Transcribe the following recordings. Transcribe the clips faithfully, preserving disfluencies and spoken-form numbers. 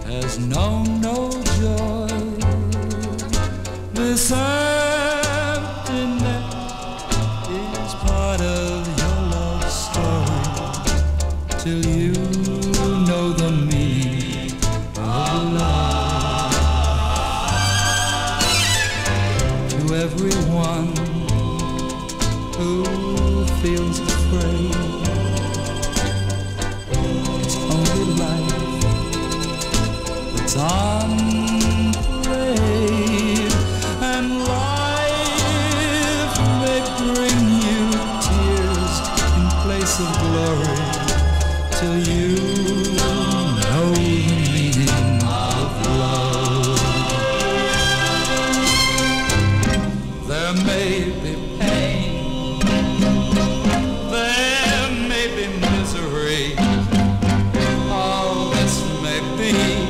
has known no joy. This emptiness is part of your love story till you know the meaning of love. To everyone who feels afraid, it's only life that's on parade, and life may bring you tears in place of glory till you know the meaning of love. There may be pain, there may be misery, all this may be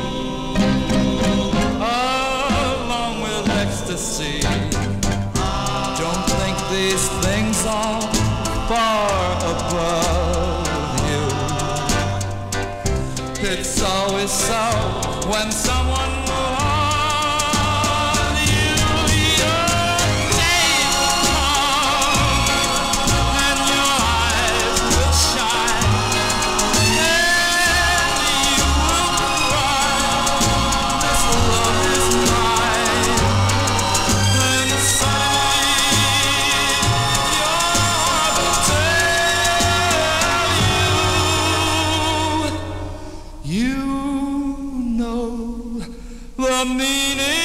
along with ecstasy. Don't think these things are far above you. It's always so when someone moves on you. Your days will come and your eyes will shine, and you will cry, this love is mine. And suddenly your heart will tell you, you know the meaning